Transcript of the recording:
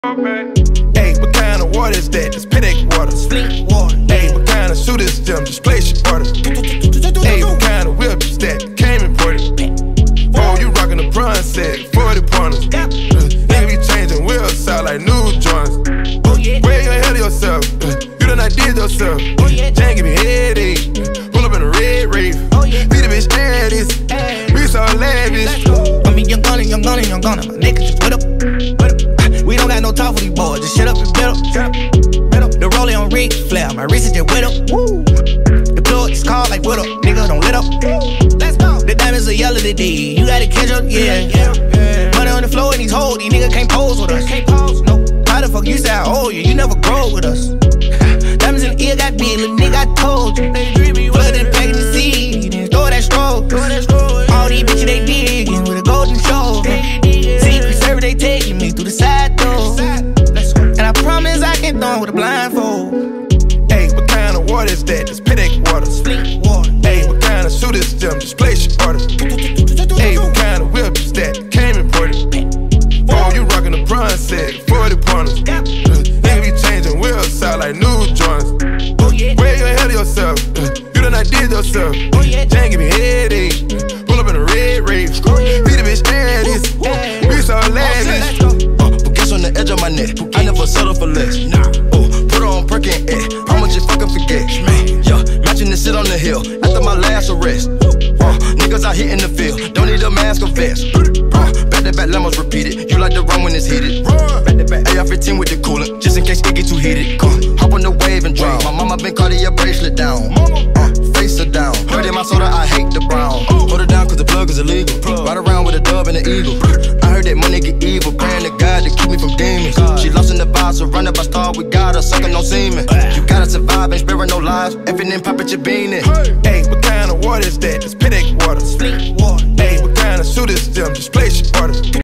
Hey, what kind of water is that? It's Pedic water. Fleet water. Hey, what kind of shoot is them? Display shit water. Hey, what kind of whip is that? Came imported. Oh, you rockin' the bronze set, 40 pointers. Nigga be changing wheels, sound like new joints. Where you ahead of yourself? You done not did yourself. Jane give me headache. Pull up in a red rave. Beat a bitch ass. We so lavish. I mean, young gunna. My nigga just with up. We don't got no talk for these boys, just shut up and bet up. The rolling on Ric Flair, my wrist is just wet up. The plug is called like what up, nigga don't lit up. Let's go. The diamonds are yellow today, you gotta catch up, yeah. Money on the floor in these hoes, these niggas can't pose with us. No, how the fuck you say I owe you? You never grow with us. Diamonds in the ear got big, little nigga, I told you. Flood in the pack in the seed, then throw that stroke. All these bitches they digging with a golden show. Secret service they taking me through the side door. And I promise I can throw with a blindfold. Hey, what kind of water is that? It's Pedic water. Fleet water. Hey, what kind of shoot is them? Display shit water. Hey, what kind of whip is that? Came imported. Oh, you rockin' the bronze set, 40 pointers. Nigga be changing wheels, sound like new joints. Where you ahead of yourself? You done not did yourself. Jane give me headache. Pull up in a red rave. Beat a bitch ass. We so lavish. Guess on the edge of my neck. I never settle for less. Put her on Perkin How much you fucking forget? Yeah, matching the shit on the hill after my last arrest. Niggas out here in the field, don't need a mask or vest. Back to back lemons repeated. You like to run when it's heated. Back to back AR-15 with the coolant, just in case it get too heated. Hop on the wave and drown. My mama been Cartier bracelet down. Face her down. Heard in my soda, I hate the brown. Hold her down cause the plug is illegal. Ride around with a dove and an eagle. I heard that money get evil, praying to God to keep me from demons. She lost in the vibe, surrounded by stars, we got her, sucking no semen. You gotta survive, ain't sparing no lives. Effing and poppin' your bean in. Hey, what kind of water is that? It's Pedic water. Fleet water. Hey, what kind of shoot is them? Display shit water.